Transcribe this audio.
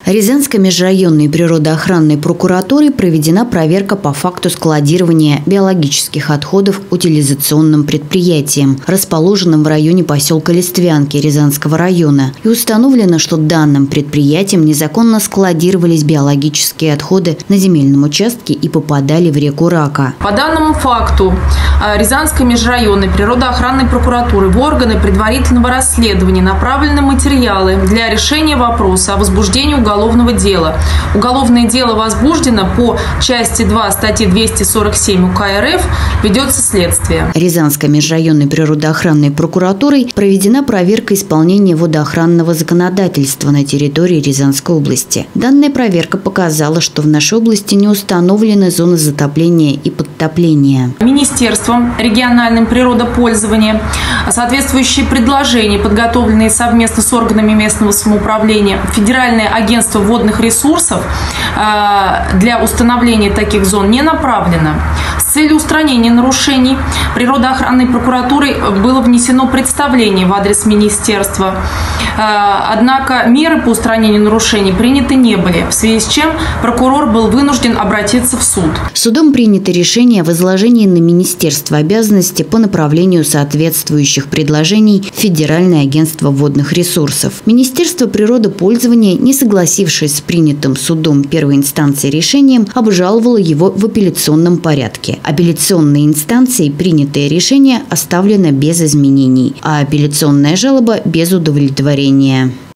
Рязанской межрайонной природоохранной прокуратурой проведена проверка по факту складирования биологических отходов утилизационным предприятием, расположенным в районе поселка Листвянки Рязанского района. И установлено, что данным предприятием незаконно складировались биологические отходы на земельном участке и попадали в реку Рака. По данному факту Рязанской межрайонной природоохранной прокуратуры в органы предварительного расследования направлены материалы для решения вопроса о возбуждении уголовного дела. Уголовное дело возбуждено по части 2 статьи 247 УК РФ, ведется следствие. Рязанской межрайонной природоохранной прокуратурой проведена проверка исполнения водоохранного законодательства на территории Рязанской области. Данная проверка показала, что в нашей области не установлены зоны затопления и подтопления. Министерством региональным природопользования соответствующие предложения, подготовленные совместно с органами местного самоуправления, Федеральное агентство водных ресурсов для установления таких зон не направлено. С целью устранения нарушений природоохранной прокуратурой было внесено представление в адрес министерства. Однако меры по устранению нарушений приняты не были, в связи с чем прокурор был вынужден обратиться в суд. Судом принято решение о возложении на министерство обязанности по направлению соответствующих предложений в Федеральное агентство водных ресурсов. Министерство природопользования, не согласившись с принятым судом первой инстанции решением, обжаловало его в апелляционном порядке. Апелляционной инстанцией принятое решение оставлено без изменений, а апелляционная жалоба без удовлетворения.